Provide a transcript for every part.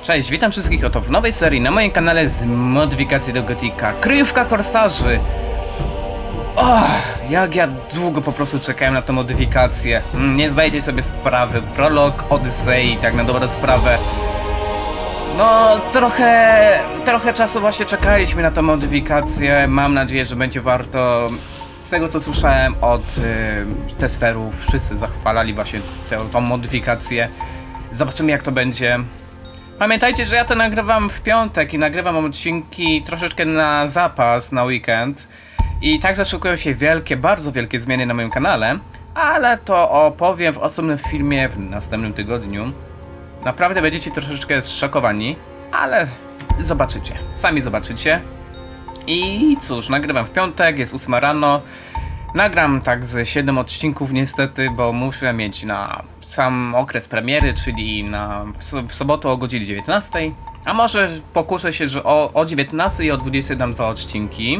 Cześć, witam wszystkich oto w nowej serii na moim kanale z modyfikacji do Gotika. Kryjówka Korsarzy! Jak ja długo po prostu czekałem na tę modyfikację. Nie zdajecie sobie sprawy. Prolog Odyssey, tak na dobrą sprawę. No, trochę czasu właśnie czekaliśmy na tę modyfikację. Mam nadzieję, że będzie warto. Z tego co słyszałem od testerów, wszyscy zachwalali właśnie tę modyfikację. Zobaczymy jak to będzie. Pamiętajcie, że ja to nagrywam w piątek i nagrywam odcinki troszeczkę na zapas, na weekend. I także szykują się wielkie, bardzo wielkie zmiany na moim kanale. Ale to opowiem w osobnym filmie w następnym tygodniu. Naprawdę będziecie troszeczkę zszokowani, ale zobaczycie, sami zobaczycie. I cóż, nagrywam w piątek, jest 8 rano. Nagram tak z 7 odcinków niestety, bo muszę mieć na sam okres premiery, czyli w sobotę o godzinie 19. A może pokuszę się, że o 19 i o 20 dam 2 odcinki.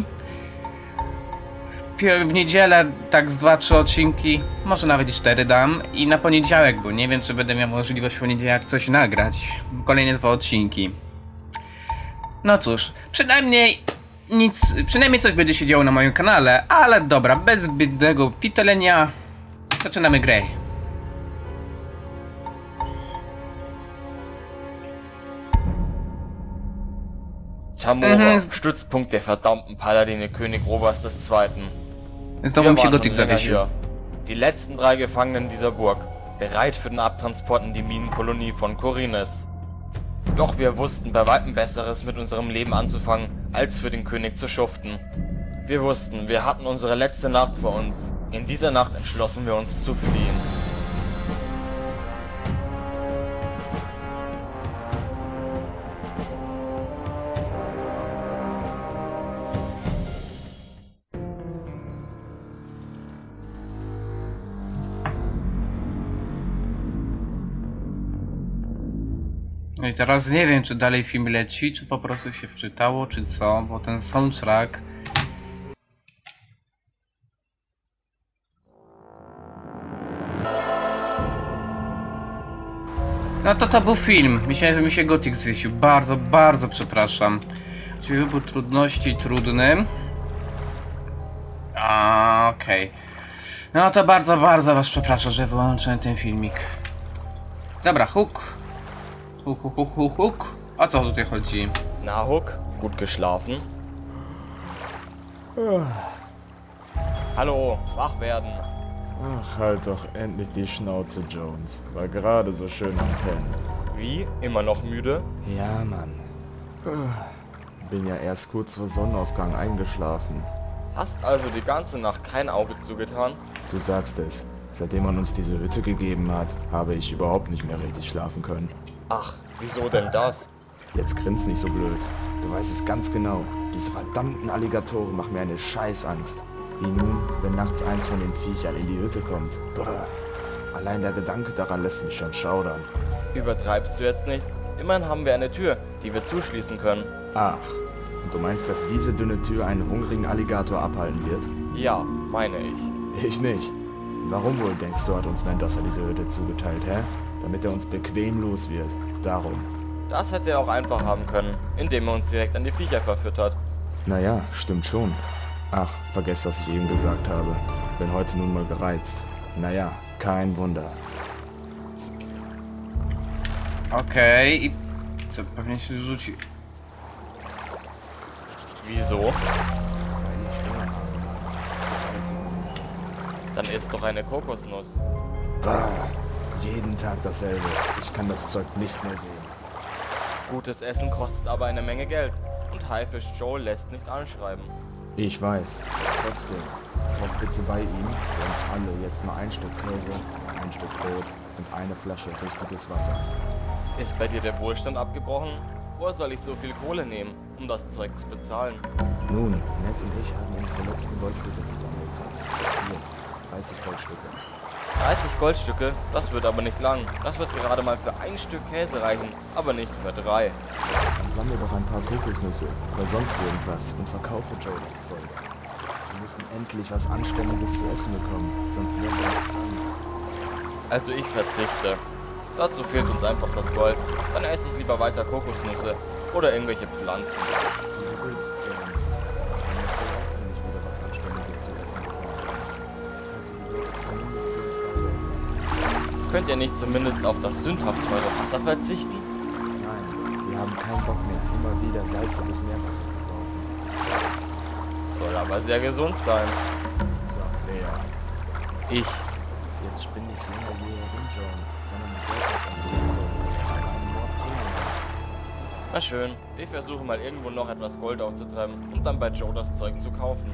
W niedzielę tak z 2-3 odcinki, może nawet i 4 dam. I na poniedziałek, bo nie wiem czy będę miał możliwość w poniedziałek coś nagrać. Kolejne 2 odcinki. No cóż, przynajmniej coś będzie się działo na moim kanale, ale dobra, bez zbytnego pitolenia zaczynamy grę. Tamora, Stützpunkt der verdammten Paladine König Robers II. Znowu mi się Gotik zawiesił. Die letzten 3 Gefangenen dieser Burg, bereit für den Abtransport in die Minenkolonie von Khorinis. Doch wir wussten bei weitem Besseres mit unserem Leben anzufangen, als für den König zu schuften. Wir wussten, wir hatten unsere letzte Nacht vor uns. In dieser Nacht entschlossen wir uns zu fliehen. No i teraz nie wiem, czy dalej film leci, czy po prostu się wczytało, czy co, bo ten soundtrack... No to był film. Myślałem, że mi się Gotik zwiesił. Bardzo przepraszam. Czyli wybór trudności trudny. Okej. No to bardzo was przepraszam, że wyłączyłem ten filmik. Dobra, Hook. Hook. O co tutaj chodzi? Na, Hook, gut geschlafen? Hallo, wach werden. Ach, halt doch endlich die Schnauze, Jones. War gerade so schön am Pennen. Wie? Immer noch müde? Ja, Mann. Bin ja erst kurz vor Sonnenaufgang eingeschlafen. Hast also die ganze Nacht kein Auge zugetan? Du sagst es. Seitdem man uns diese Hütte gegeben hat, habe ich überhaupt nicht mehr richtig schlafen können. Ach, wieso denn das? Jetzt grinst nicht so blöd. Du weißt es ganz genau. Diese verdammten Alligatoren machen mir eine Scheißangst. Wie nun, wenn nachts eins von den Viechern in die Hütte kommt. Brr. Allein der Gedanke daran lässt mich schon schaudern. Übertreibst du jetzt nicht? Immerhin haben wir eine Tür, die wir zuschließen können. Ach, und du meinst, dass diese dünne Tür einen hungrigen Alligator abhalten wird? Ja, meine ich. Ich nicht. Warum wohl, denkst du, hat uns Mendoza diese Hütte zugeteilt, hä? Damit er uns bequem los wird. Darum. Das hätte er auch einfach haben können, indem er uns direkt an die Viecher verfüttert. Naja, stimmt schon. Ach, vergesst, was ich eben gesagt habe. Bin heute nun mal gereizt. Naja, kein Wunder. Okej, i co pewnie się rzuci. Wieso? Dann isst doch eine Kokosnuss. Bah, jeden Tag dasselbe. Ich kann das Zeug nicht mehr sehen. Gutes Essen kostet aber eine Menge Geld. Und Haifisch Joe lässt nicht anschreiben. Ich weiß. Trotzdem, kauf bitte bei ihm für uns alle jetzt mal ein Stück Käse, ein Stück Brot und eine Flasche richtiges Wasser. Ist bei dir der Wohlstand abgebrochen? Woher soll ich so viel Kohle nehmen, um das Zeug zu bezahlen? Nun, Ned und ich haben unsere letzten Goldstücke zusammengekratzt. Hier, 30 Goldstücke. 30 Goldstücke? Das wird aber nicht lang. Das wird gerade mal für ein Stück Käse reichen, aber nicht für 3. Dann sammle doch ein paar Kokosnüsse oder sonst irgendwas und verkaufe Joe das Zeug. Wir müssen endlich was Anständiges zu essen bekommen, sonst werden wir krank. Also ich verzichte. Dazu fehlt uns einfach das Gold. Dann esse ich lieber weiter Kokosnüsse oder irgendwelche Pflanzen. Wie du willst, Jones. Wenn ich wieder was Anständiges zu essen bekomme. Also wieso zumindest für uns beide etwas. Könnt ihr nicht zumindest auf das sündhaft teure Wasser verzichten? Nein, wir haben keinen Bock mehr, immer wieder salziges Meerwasser zu saufen. Soll aber sehr gesund sein. Sagt wer? Ich. Jetzt spinn nicht länger hier herum, Jones, sondern besorg euch ein Gewissen. Einen Mordzählen. Na schön, ich versuche mal irgendwo noch etwas Gold aufzutreiben und dann bei Joe das Zeug zu kaufen.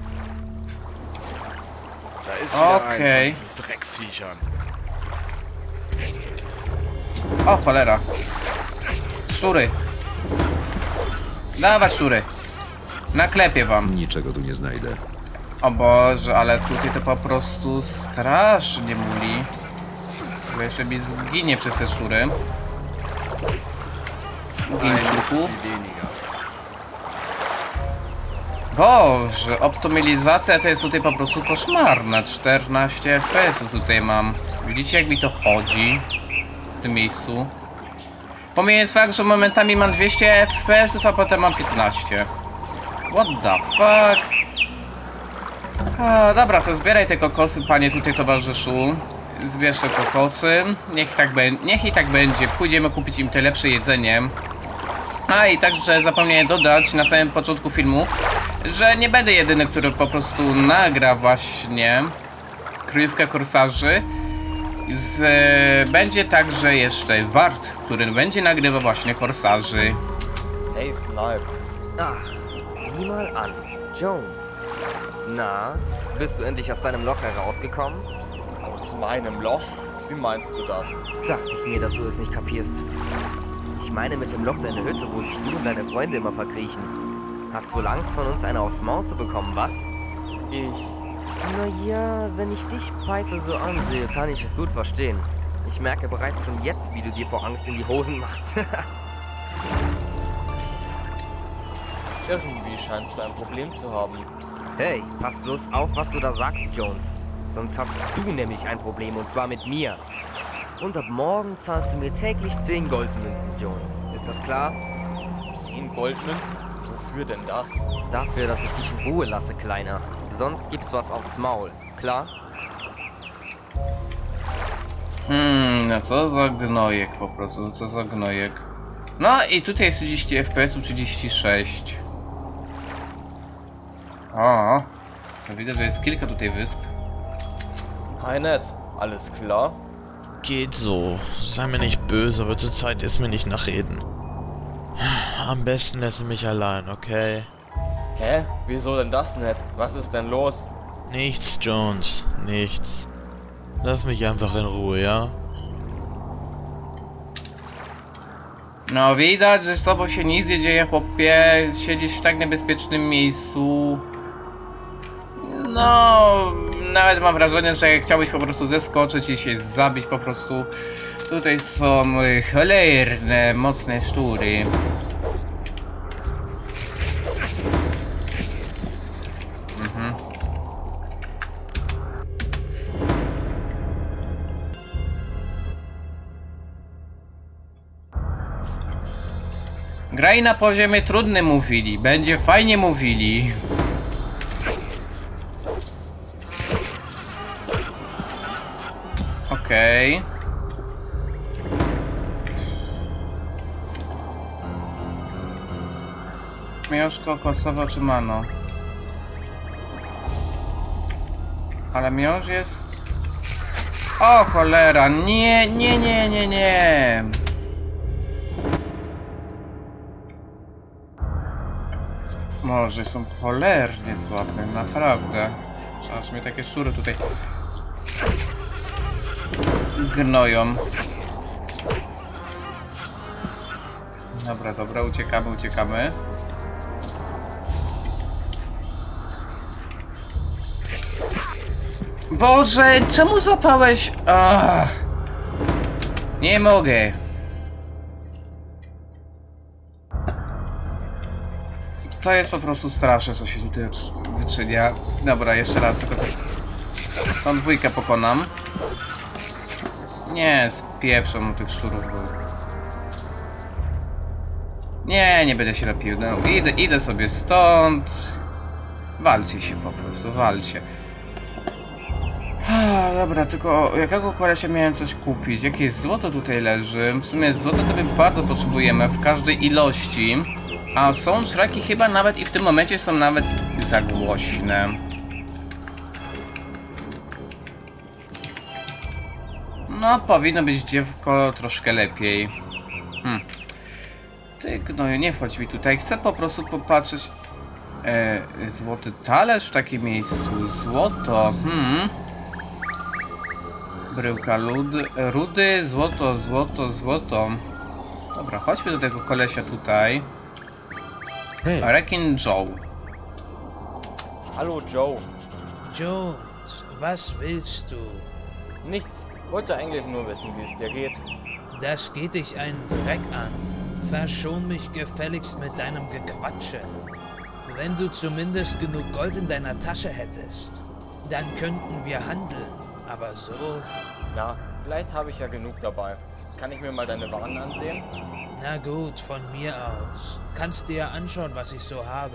Da ist wieder Okay. eins von diesen Drecksviechern. O, cholera. Szczury. Dawaj, szczury. Naklepię wam. Niczego tu nie znajdę. O Boże, ale tutaj to po prostu strasznie muli. Bo jeszcze mi zginie przez te szczury. Gin szczurku. Viel weniger. Boże, optymalizacja to jest tutaj po prostu koszmarna. 14 FPS-ów tutaj mam. Widzicie, jak mi to chodzi w tym miejscu? Pomijając fakt, że momentami mam 200 FPS-ów, a potem mam 15. What the fuck? A, dobra, to zbieraj te kokosy, panie tutaj towarzyszu. Zbierz te kokosy. Niech i tak będzie. Pójdziemy kupić im te lepsze jedzenie. A i także zapomniałem dodać na samym początku filmu, że nie będę jedyny, który po prostu nagra właśnie Kryjówkę Korsarzy. Będzie także jeszcze Wart, który będzie nagrywał właśnie Korsarzy. Hey Snipe. Ach, sieh mal an. Jones. Na, bist du endlich aus deinem Loch herausgekommen? Aus meinem Loch? Wie meinst du das? Dachte ich mir, dass du es nicht kapierst. Ich meine mit dem Loch deine Hütte, wo sich du und deine Freunde immer verkriechen. Hast wohl Angst, von uns eine aufs Maul zu bekommen, was? Ich. Naja, wenn ich dich, Piper, so ansehe, kann ich es gut verstehen. Ich merke bereits schon jetzt, wie du dir vor Angst in die Hosen machst. Irgendwie scheinst du ein Problem zu haben. Hey, pass bloß auf, was du da sagst, Jones. Sonst hast du nämlich ein Problem, und zwar mit mir. Und ab morgen zahlst du mir täglich 10 Goldmünzen, Jones. Ist das klar? 10 Goldmünzen? Wofür denn das? Dafür, dass ich dich in Ruhe lasse, Kleiner. Sonst gibt's was aufs Maul. Klar? No co za gnojek po prostu, co za gnojek. No i tutaj jest 30 FPS-ów, 36. O, to widać, że jest kilka tutaj wysp. Hi Ned, alles klar? Geht so. Sei mir nicht böse, aber zurzeit ist mir nicht nach Reden. Am besten lässt du mich allein, okay? Hä? Wieso denn das, Ned? Was ist denn los? Nichts, Jones. Nichts. Lass mich einfach in Ruhe, ja? No widać, że z tobą się nic nie dzieje, chłopie. Siedzisz w tak niebezpiecznym miejscu. No, nawet mam wrażenie, że chciałbyś po prostu zeskoczyć i się zabić po prostu. Tutaj są cholerne, mocne szczury. Graj na poziomie trudnym, mówili. Będzie fajnie, mówili. Okej. Miąższ kokosowo czy mano? Ale miąższ jest... O cholera, nie, nie, nie, nie, nie. Może są cholernie słabe, naprawdę. Aż mnie takie szczury tutaj gnoją. Dobra, dobra, uciekamy, uciekamy. Boże, czemu złapałeś? Ach, nie mogę. To jest po prostu straszne, co się tutaj wyczynia. Dobra, jeszcze raz tylko tą dwójkę pokonam. Nie, pieprzą tych szczurów. Nie, nie będę się lepił. No, idę sobie stąd. Walcie się po prostu, walcie. Dobra, tylko jakiego kolesia miałem coś kupić? Jakieś złoto tutaj leży? W sumie złoto to my bardzo potrzebujemy w każdej ilości. A są szraki chyba nawet i w tym momencie są nawet za głośne. No, powinno być dziewko troszkę lepiej. Ty gnoju, nie wchodź mi tutaj. Chcę po prostu popatrzeć. Złoty talerz w takim miejscu. Złoto. Bryłka rudy. Złoto. Dobra, chodźmy do tego kolesia tutaj. Hey, Rekin Joe. Hallo Joe. Jones, was willst du? Nichts. Wollte eigentlich nur wissen, wie es dir geht. Das geht dich einen Dreck an. Verschon mich gefälligst mit deinem Gequatsche. Wenn du zumindest genug Gold in deiner Tasche hättest, dann könnten wir handeln. Aber so... Na, vielleicht habe ich ja genug dabei. Kann ich mir mal deine Waren ansehen? Na gut, von mir aus. Kannst dir ja anschauen, was ich so habe.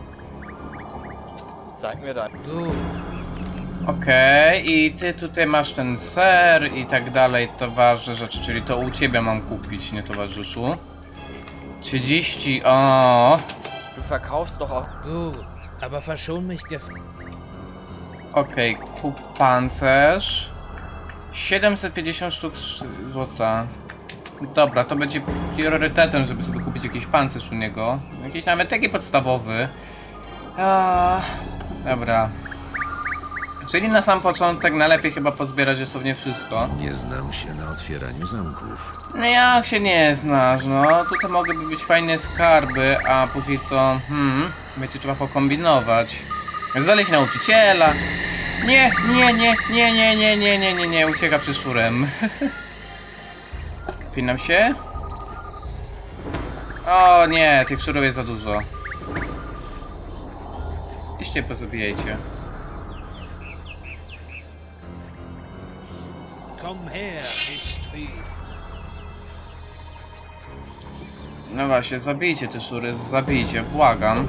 Zeig mir dein. Gut. Okej, i ty tutaj masz ten ser i tak dalej, to ważne rzeczy, czyli to u ciebie mam kupić, nie towarzyszu. 30, o. Du verkaufst doch auch... Gut, aber verschon mich Okej, kup pancerz. 750 sztuk złota. Dobra, to będzie priorytetem, żeby sobie kupić jakiś pancerz u niego. Jakiś nawet taki podstawowy. Dobra. Czyli na sam początek najlepiej chyba pozbierać dosłownie wszystko. Nie znam się na otwieraniu zamków. No jak się nie znasz, no tutaj mogłyby być fajne skarby, a póki co, będzie trzeba pokombinować. Znaleźć nauczyciela. Nie, ucieka przed szczurem. Pinam się. O nie, tych szczurów jest za dużo. Iście pozabijajcie. Komm her, nicht viel. No właśnie, zabijcie te szczury, zabijcie, błagam.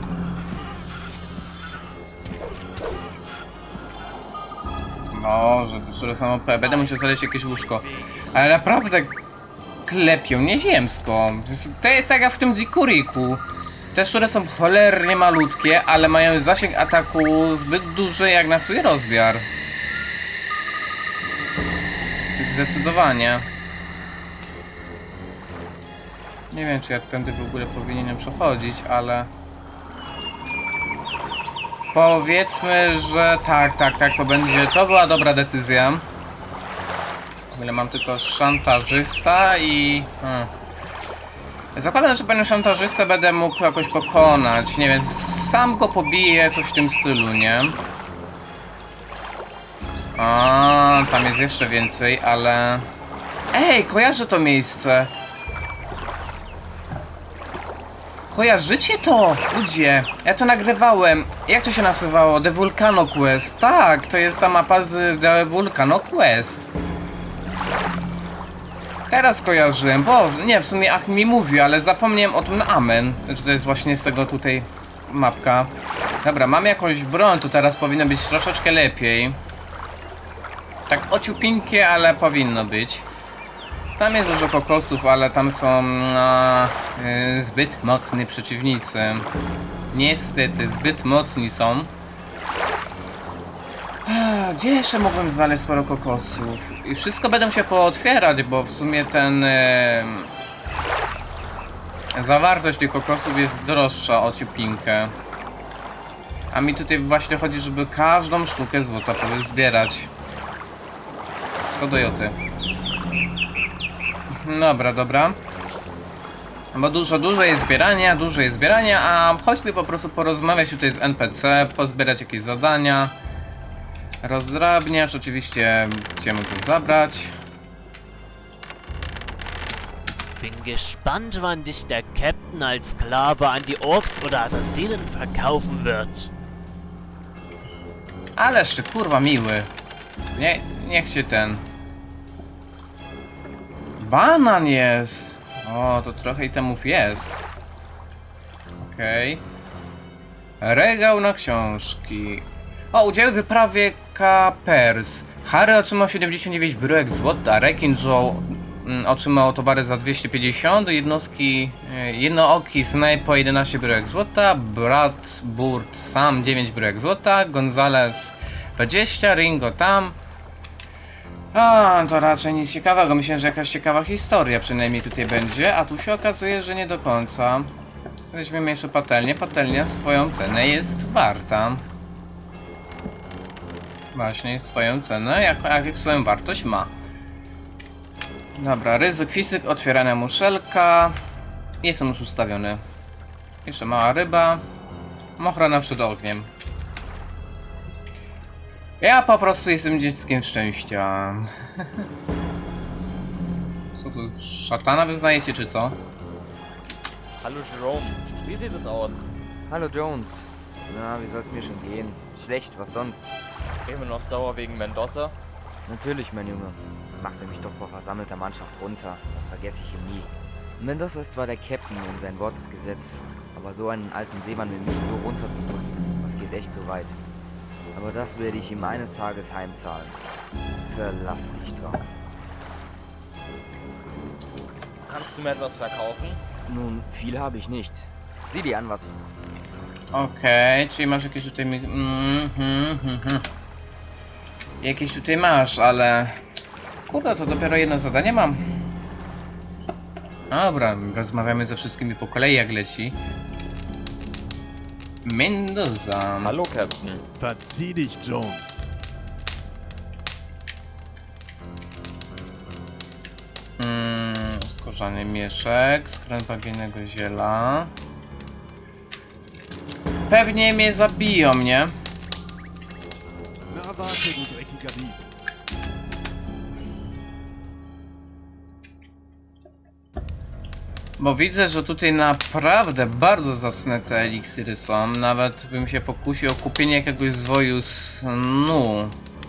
Może te szczury są OP, będę musiał znaleźć jakieś łóżko. Ale naprawdę klepią nieziemsko. To jest tak jak w tym Dikuriku. Te szczury są cholernie malutkie, ale mają zasięg ataku zbyt duży jak na swój rozmiar. Zdecydowanie. Nie wiem, czy ja tędy w ogóle powinienem przechodzić, ale... Powiedzmy, że tak, to będzie... To była dobra decyzja. O ile mam tylko szantażysta i... Zakładam, że panią szantażystę będę mógł jakoś pokonać. Nie wiem, sam go pobiję, coś w tym stylu, nie? A, tam jest jeszcze więcej, ale... Ej, kojarzę to miejsce. Kojarzycie to? Ludzie, ja to nagrywałem. Jak to się nazywało? The Volcano Quest. Tak, to jest ta mapa z The Volcano Quest. Teraz kojarzyłem, bo nie, w sumie Ach mi mówił, ale zapomniałem o tym na amen. Że to jest właśnie z tego tutaj mapka. Dobra, mam jakąś broń, to teraz powinno być troszeczkę lepiej. Tak ociupinkie, ale powinno być. Tam jest dużo kokosów, ale tam są zbyt mocni przeciwnicy. Niestety, zbyt mocni są. Gdzie jeszcze mogłem znaleźć sporo kokosów? I wszystko będę musiał pootwierać, bo w sumie ten... zawartość tych kokosów jest droższa o ciupinkę. A mi tutaj właśnie chodzi, żeby każdą sztukę złota zbierać. Co do joty. Dobra. Bo dużo jest zbierania, a chodźmy po prostu porozmawiać tutaj z NPC, pozbierać jakieś zadania. Rozdrabniacz, oczywiście chcemy to zabrać. Bin gespannt, wann dich der Captain als Sklave an die Orks oder Assassinen verkaufen wird. Ależ ty kurwa miły. Niech cię ten... Banan jest! O, to trochę itemów jest. Okej. Regał na książki. O, udział w wyprawie Kapers. Harry otrzymał 79 bryłek złota, Rekin Joe otrzymał towary za 250, jednooki Snape po 11 bryłek złota, Brat Burt sam 9 bryłek złota, Gonzales 20, Ringo tam. A, to raczej nic ciekawego, myślę, że jakaś ciekawa historia przynajmniej tutaj będzie, a tu się okazuje, że nie do końca. Weźmiemy jeszcze patelnię, patelnia swoją cenę jest warta. Właśnie, swoją cenę, jak swoją wartość ma. Dobra, ryzyk fizyk, otwierana muszelka. Jestem już ustawiony. Jeszcze mała ryba. Ochrona przed ogniem. Ja po prostu jestem dzieckiem szczęścia. Co tu, szatana wyznajecie czy co? Hallo Jerome, wie sieht es aus? Hallo Jones. Na, wie soll's mir schon gehen? Schlecht, was sonst? Gehen wir noch sauer wegen Mendoza? Natürlich, mein Junge. Macht er mich doch vor versammelter Mannschaft runter. Das vergesse ich ihm nie. Mendoza ist zwar der Captain und sein Wort ist Gesetz, aber so einen alten Seemann wie mich so runterzuputzen, das geht echt so weit. Aber das werde ich ihm eines Tages heimzahlen. Verlass dich drauf. Kannst du mir etwas verkaufen? Nun, viel habe ich nicht. Sieh dir an, was ich... Okej, czyli masz jakieś tutaj... Jakieś tutaj masz, ale... Kurde, to dopiero jedno zadanie mam. Dobra, rozmawiamy ze wszystkimi po kolei jak leci. Mendoza. Hallo Captain. Verzieh dich, Jones. Skórzany mieszek, skręt bagienego ziela. Pewnie mnie zabiją, nie? Na warte, du dreckiger Dieb. Bo widzę, że tutaj naprawdę bardzo zacne te eliksiry są. Nawet bym się pokusił o kupienie jakiegoś zwoju snu.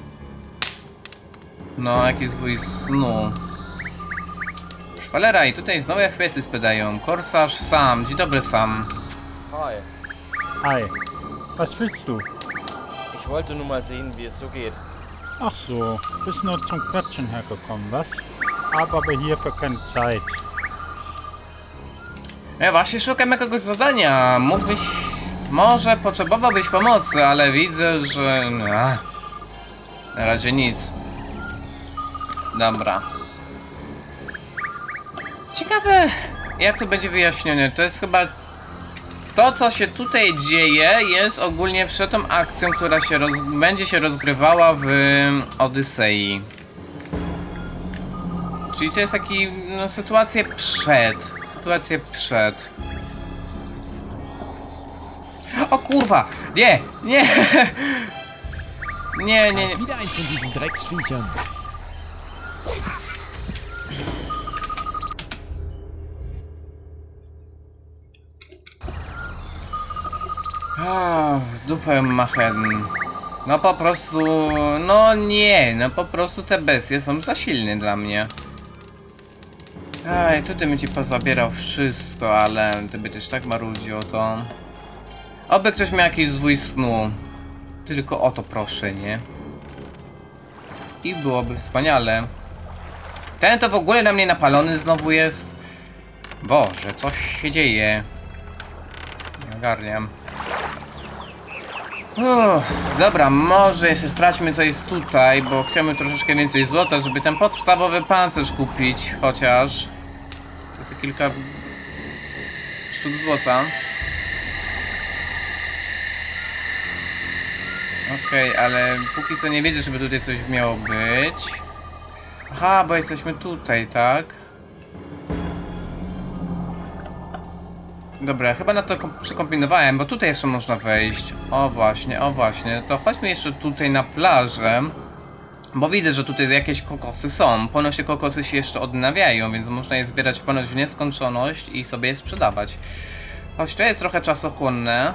No, jakiś zwój snu. Cholera, i tutaj znowu jak kwestie spadają. Korsarz Sam, dzień dobry Sam. Hi. Hi, was willst du? Ich wollte nur mal sehen, wie es so geht. Ach so, bist nur zum Quatschen hergekommen, was? Hab aber hierfür keine Zeit. Ja właśnie szukam jakiegoś zadania. Mógłbyś... Może potrzebowałbyś pomocy, ale widzę, że... na razie nic. Dobra. Ciekawe, jak to będzie wyjaśnione. To jest chyba... To, co się tutaj dzieje, jest ogólnie przed tą akcją, która się będzie się rozgrywała w Odysei. Czyli to jest taki... no, sytuację przed. O kurwa! Nie! Nie! Nie. Wieder eins von diesen Drecksviechern. Dupę machen. No po prostu... no nie, no po prostu te bestie są za silne dla mnie. Ej, tutaj bym ci pozabierał wszystko, ale ty będziesz tak marudził o to. Oby ktoś miał jakiś zwój snu. Tylko o to proszę, nie? I byłoby wspaniale. Ten to w ogóle na mnie napalony znowu jest. Boże, coś się dzieje. Nie ogarniam. Dobra, może jeszcze sprawdźmy co jest tutaj, bo chciałbym troszeczkę więcej złota, żeby ten podstawowy pancerz kupić, chociaż co to kilka sztuk złota. Okej, ale póki co nie widzę, żeby tutaj coś miało być. Aha, bo jesteśmy tutaj, tak? Dobra, chyba na to przekombinowałem, bo tutaj jeszcze można wejść. O właśnie, to chodźmy jeszcze tutaj na plażę. Bo widzę, że tutaj jakieś kokosy są. Ponoć te kokosy się jeszcze odnawiają, więc można je zbierać ponoć w nieskończoność i sobie je sprzedawać. Choć to jest trochę czasochłonne.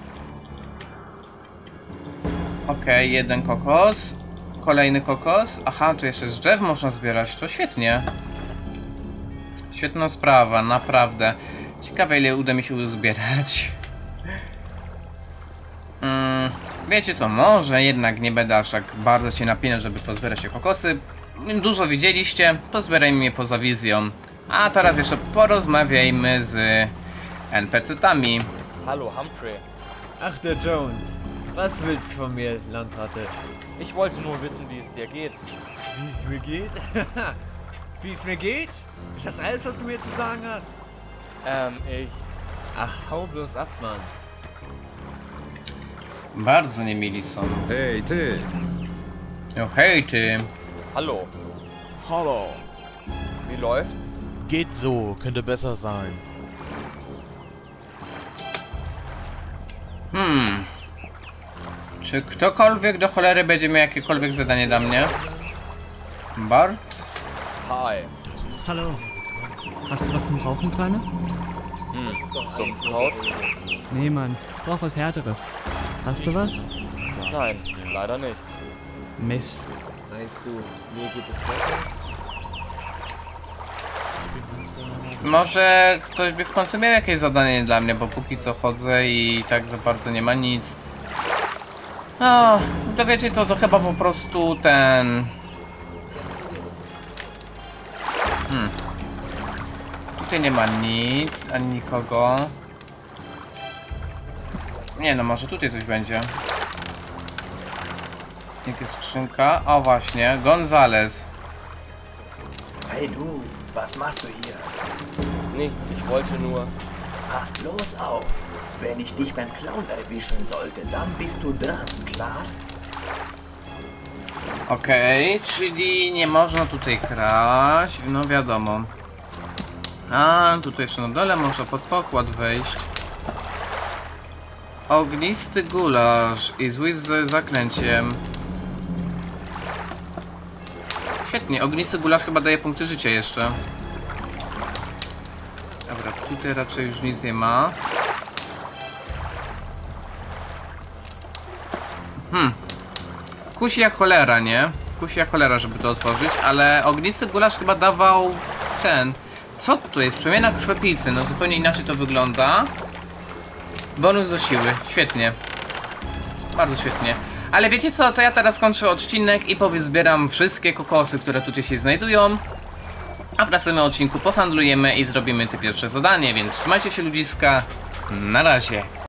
Okej, jeden kokos. Kolejny kokos. Aha, tu jeszcze z drzew można zbierać, to świetnie. Świetna sprawa, naprawdę. Ciekawe, ile uda mi się uzbierać. Wiecie co, może jednak nie będę aż tak bardzo się napinać, żeby pozbierać te kokosy. Dużo widzieliście, pozbierajmy je poza wizją. A teraz jeszcze porozmawiajmy z NPC-tami. Hallo, Humphrey. Ach, der Jones. Was willst du von mir, Landratte? Ich wollte nur wissen, wie es dir geht. Wie es mir geht? Wie es mir geht? Ist das alles, was du mir zu sagen hast? Ich... Ach, hau bloß ab, Mann. Bardzo niemili są. Hej, ty! No hej ty. Hallo. Hallo. Wie läuft's? Geht so, könnte besser sein. Czy ktokolwiek do cholery będzie miał jakiekolwiek zadanie dla mnie? Bart? Hi. Hallo. Hast du was zum Rauchen, Kleine? Sumpfkraut? Nee, Mann. Brauch was Härteres. Hast du was? Nein, leider nicht. Mist. Meinst du, mir geht es besser? Może ktoś by w końcu miał jakieś zadanie dla mnie, bo póki co chodzę i tak za bardzo nie ma nic. No, to wiecie co, to chyba po prostu ten... Tutaj nie ma nic, ani nikogo. Nie no, może tutaj coś będzie. Jaka skrzynka? O właśnie, Gonzales. Hey du, was machst du hier? Nichts, ich wollte nur... Pass bloß auf. Wenn ich dich beim Clown erwischen sollte, dann bist du dran, klar? Okej, czyli nie można tutaj kraść, no wiadomo. A, tutaj jeszcze na dole można pod pokład wejść. Ognisty gulasz i zły z zaklęciem. Świetnie, ognisty gulasz chyba daje punkty życia jeszcze. Dobra, tutaj raczej już nic nie ma. Kusi jak cholera, nie? Kusi jak cholera, żeby to otworzyć, ale ognisty gulasz chyba dawał ten... Co to jest? Przemiana krwopicy, no zupełnie inaczej to wygląda. Bonus do siły, świetnie. Bardzo świetnie. Ale wiecie co, to ja teraz kończę odcinek i pozbieram wszystkie kokosy, które tutaj się znajdują. A w następnym odcinku pohandlujemy i zrobimy te pierwsze zadanie, więc trzymajcie się ludziska. Na razie.